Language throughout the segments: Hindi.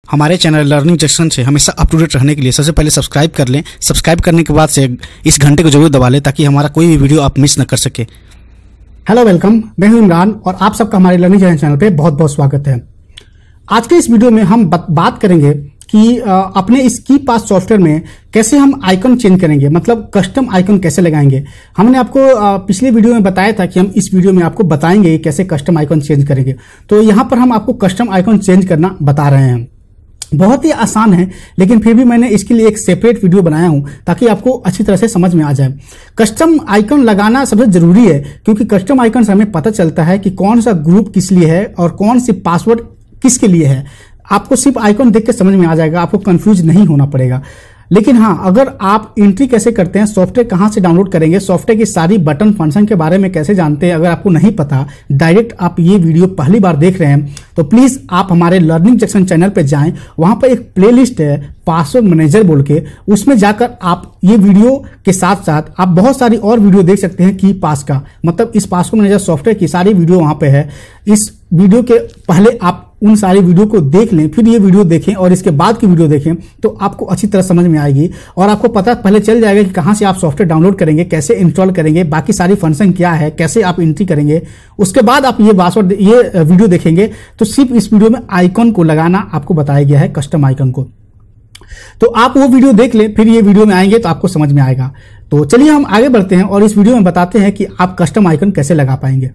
हमारे चैनल लर्निंग जंक्शन से हमेशा अप टू डेट रहने के लिए सबसे पहले सब्सक्राइब कर लें। सब्सक्राइब करने के बाद से इस घंटे को जरूर दबा लें ताकि हमारा कोई भी वीडियो आप मिस न कर सके। हेलो वेलकम, मैं हूं इमरान और आप सबका हमारे लर्निंग जंक्शन चैनल पे बहुत बहुत स्वागत है। आज के इस वीडियो में हम बात करेंगे कि अपने इस की पास सॉफ्टवेयर में कैसे हम आइकन चेंज करेंगे, मतलब कस्टम आइकन कैसे लगाएंगे। हमने आपको पिछले वीडियो में बताया था कि हम इस वीडियो में आपको बताएंगे कैसे कस्टम आइकन चेंज करेंगे। तो यहाँ पर हम आपको कस्टम आइकन चेंज करना बता रहे हैं। बहुत ही आसान है, लेकिन फिर भी मैंने इसके लिए एक सेपरेट वीडियो बनाया हूं ताकि आपको अच्छी तरह से समझ में आ जाए। कस्टम आइकन लगाना सबसे जरूरी है, क्योंकि कस्टम आइकन से हमें पता चलता है कि कौन सा ग्रुप किस लिए है और कौन सी पासवर्ड किसके लिए है। आपको सिर्फ आइकन देख के समझ में आ जाएगा, आपको कंफ्यूज नहीं होना पड़ेगा। लेकिन हाँ, अगर आप एंट्री कैसे करते हैं, सॉफ्टवेयर कहां से डाउनलोड करेंगे, सॉफ्टवेयर की सारी बटन फंक्शन के बारे में कैसे जानते हैं, अगर आपको नहीं पता, डायरेक्ट आप ये वीडियो पहली बार देख रहे हैं, तो प्लीज आप हमारे लर्निंग जंक्शन चैनल पे जाएं। वहां पर एक प्लेलिस्ट है पासवर्ड मैनेजर बोल के, उसमें जाकर आप ये वीडियो के साथ साथ आप बहुत सारी और वीडियो देख सकते हैं की पास का, मतलब इस पासवर्ड मैनेजर सॉफ्टवेयर की सारी वीडियो वहां पे है। इस वीडियो के पहले आप उन सारी वीडियो को देख लें, फिर ये वीडियो देखें और इसके बाद की वीडियो देखें, तो आपको अच्छी तरह समझ में आएगी और आपको पता पहले चल जाएगा कि कहां से आप सॉफ्टवेयर डाउनलोड करेंगे, कैसे इंस्टॉल करेंगे, बाकी सारी फंक्शन क्या है, कैसे आप एंट्री करेंगे। उसके बाद आप ये वीडियो देखेंगे तो सिर्फ इस वीडियो में आइकन को लगाना आपको बताया गया है, कस्टम आइकन को। तो आप वो वीडियो देख लें, फिर ये वीडियो में आएंगे तो आपको समझ में आएगा। तो चलिए हम आगे बढ़ते हैं और इस वीडियो में बताते हैं कि आप कस्टम आइकन कैसे लगा पाएंगे।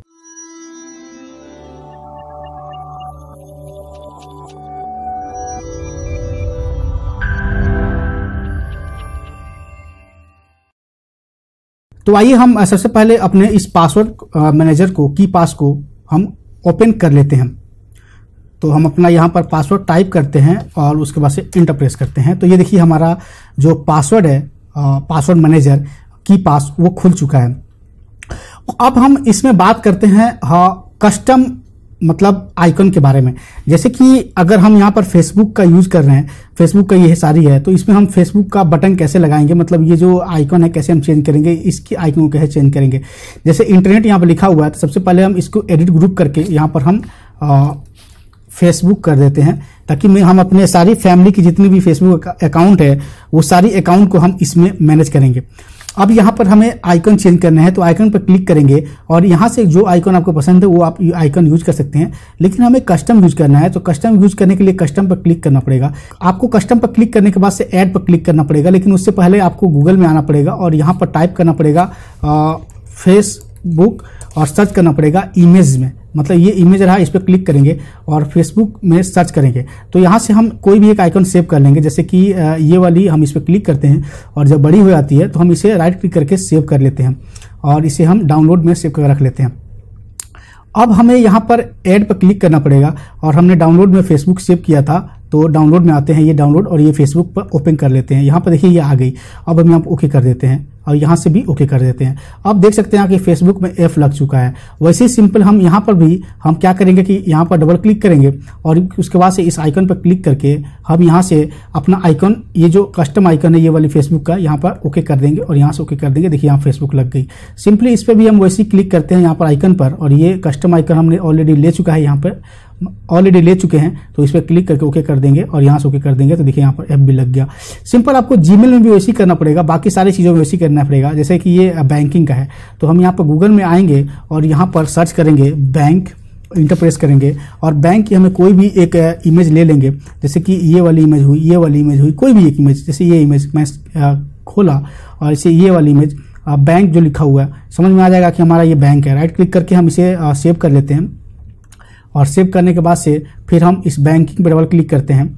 तो आइए हम सबसे पहले अपने इस पासवर्ड मैनेजर को, की पास को हम ओपन कर लेते हैं। तो हम अपना यहाँ पर पासवर्ड टाइप करते हैं और उसके बाद से इंटर प्रेस करते हैं। तो ये देखिए हमारा जो पासवर्ड है, पासवर्ड मैनेजर की पास, वो खुल चुका है। अब हम इसमें बात करते हैं कस्टम मतलब आइकन के बारे में। जैसे कि अगर हम यहाँ पर फेसबुक का यूज कर रहे हैं, फेसबुक का ये सारी है, तो इसमें हम फेसबुक का बटन कैसे लगाएंगे, मतलब ये जो आइकन है कैसे हम चेंज करेंगे, इसकी आइकन को कैसे चेंज करेंगे। जैसे इंटरनेट यहाँ पर लिखा हुआ है, तो सबसे पहले हम इसको एडिट ग्रुप करके यहाँ पर हम फेसबुक कर देते हैं, ताकि हम अपने सारी फैमिली की जितनी भी फेसबुक अकाउंट है वो सारी अकाउंट को हम इसमें मैनेज करेंगे। अब यहाँ पर हमें आइकन चेंज करना है, तो आइकन पर क्लिक करेंगे और यहाँ से जो आइकन आपको पसंद है वो आप आइकन यूज कर सकते हैं। लेकिन हमें कस्टम यूज करना है, तो कस्टम यूज करने के लिए कस्टम पर क्लिक करना पड़ेगा। आपको कस्टम पर क्लिक करने के बाद से ऐड पर क्लिक करना पड़ेगा, लेकिन उससे पहले आपको गूगल में आना पड़ेगा और यहाँ पर टाइप करना पड़ेगा फेसबुक और सर्च करना पड़ेगा इमेज में, मतलब ये इमेज रहा, इस पर क्लिक करेंगे और फेसबुक में सर्च करेंगे। तो यहाँ से हम कोई भी एक आइकन सेव कर लेंगे, जैसे कि ये वाली हम इस पर क्लिक करते हैं और जब बड़ी हो जाती है तो हम इसे राइट क्लिक करके सेव कर लेते हैं और इसे हम डाउनलोड में सेव कर रख लेते हैं। अब हमें यहाँ पर ऐड पर क्लिक करना पड़ेगा और हमने डाउनलोड में फेसबुक सेव किया था, तो डाउनलोड में आते हैं ये डाउनलोड और ये फेसबुक पर ओपन कर लेते हैं। यहाँ पर देखिए ये आ गई। अब हम यहाँ पर ओके कर देते हैं और यहाँ से भी ओके कर देते हैं। अब देख सकते हैं कि फेसबुक में एफ लग चुका है। वैसे ही सिंपल हम यहाँ पर भी हम क्या करेंगे कि यहाँ पर डबल क्लिक करेंगे और उसके बाद से इस आइकन पर क्लिक करके हम यहाँ से अपना आइकन, ये जो कस्टम आइकन है ये वाली फेसबुक का, यहाँ पर ओके कर देंगे और यहाँ से ओके कर देंगे। देखिए यहाँ फेसबुक लग गई। सिंपली इस पर भी हम वैसे ही क्लिक करते हैं यहाँ पर आइकन पर और ये कस्टम आइकन हमने ऑलरेडी ले चुका है, यहाँ पर ऑलरेडी ले चुके हैं, तो इस पर क्लिक करके ओके कर देंगे और यहाँ से ओके कर देंगे। तो देखिए यहाँ पर एफ भी लग गया। सिंपल आपको जीमेल में भी वैसे ही करना पड़ेगा, बाकी सारी चीज़ों में वैसे ही करना पड़ेगा। जैसे कि ये बैंकिंग का है, तो हम यहाँ पर गूगल में आएंगे और यहाँ पर सर्च करेंगे बैंक, इंटर प्रेस करेंगे और बैंक की हमें कोई भी एक इमेज ले लेंगे। जैसे कि ये वाली इमेज हुई, ये वाली इमेज हुई, कोई भी एक इमेज, जैसे ये इमेज मैं खोला और इसे ये वाली इमेज बैंक जो लिखा हुआ है, समझ में आ जाएगा कि हमारा ये बैंक है। राइट क्लिक करके हम इसे सेव कर लेते हैं और सेव करने के बाद से फिर हम इस बैंकिंग पर डबल क्लिक करते हैं,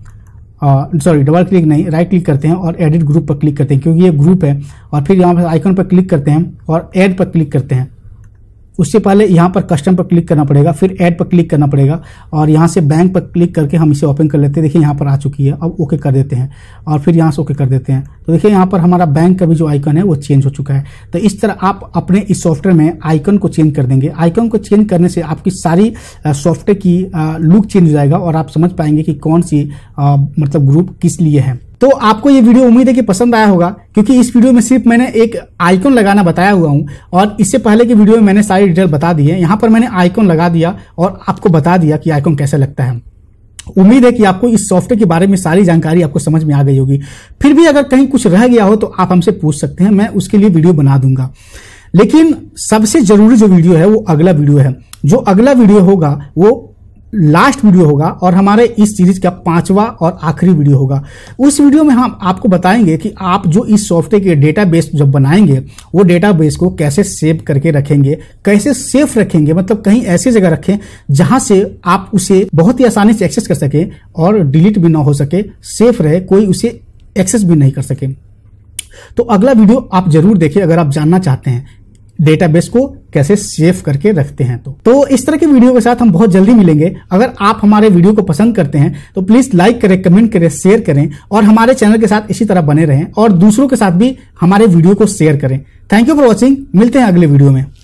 डबल क्लिक नहीं, राइट क्लिक करते हैं और एडिट ग्रुप पर क्लिक करते हैं, क्योंकि ये ग्रुप है। और फिर यहाँ पर आइकन पर क्लिक करते हैं और ऐड पर क्लिक करते हैं। उससे पहले यहाँ पर कस्टम पर क्लिक करना पड़ेगा, फिर ऐड पर क्लिक करना पड़ेगा और यहाँ से बैंक पर क्लिक करके हम इसे ओपन कर लेते हैं। देखिए यहाँ पर आ चुकी है। अब ओके कर देते हैं और फिर यहाँ से ओके कर देते हैं। तो देखिए यहाँ पर हमारा बैंक का भी जो आइकन है वो चेंज हो चुका है। तो इस तरह आप अपने इस सॉफ्टवेयर में आइकन को चेंज कर देंगे। आइकन को चेंज करने से आपकी सारी सॉफ्टवेयर की लुक चेंज हो जाएगा और आप समझ पाएंगे कि कौन सी मतलब ग्रुप किस लिए है। तो आपको ये वीडियो उम्मीद है कि पसंद आया होगा, क्योंकि इस वीडियो में सिर्फ मैंने एक आइकन लगाना बताया हुआ हूं और इससे पहले की वीडियो में मैंने सारी डिटेल बता दी है। यहां पर मैंने आइकन लगा दिया और आपको बता दिया कि आइकन कैसे लगता है। उम्मीद है कि आपको इस सॉफ्टवेयर के बारे में सारी जानकारी आपको समझ में आ गई होगी। फिर भी अगर कहीं कुछ रह गया हो तो आप हमसे पूछ सकते हैं, मैं उसके लिए वीडियो बना दूंगा। लेकिन सबसे जरूरी जो वीडियो है वो अगला वीडियो है। जो अगला वीडियो होगा वो लास्ट वीडियो होगा और हमारे इस सीरीज का 5वां और आखिरी वीडियो होगा। उस वीडियो में हम आपको बताएंगे कि आप जो इस सॉफ्टवेयर के डेटाबेस जब बनाएंगे वो डेटाबेस को कैसे सेव करके रखेंगे, कैसे सेफ रखेंगे, मतलब कहीं ऐसी जगह रखें जहां से आप उसे बहुत ही आसानी से एक्सेस कर सके और डिलीट भी ना हो सके, सेफ रहे, कोई उसे एक्सेस भी नहीं कर सके। तो अगला वीडियो आप जरूर देखिए अगर आप जानना चाहते हैं डेटाबेस को कैसे सेव करके रखते हैं। तो इस तरह के वीडियो के साथ हम बहुत जल्दी मिलेंगे। अगर आप हमारे वीडियो को पसंद करते हैं तो प्लीज लाइक करें, कमेंट करें, शेयर करें और हमारे चैनल के साथ इसी तरह बने रहें और दूसरों के साथ भी हमारे वीडियो को शेयर करें। Thank you for watching. मिलते हैं अगले वीडियो में।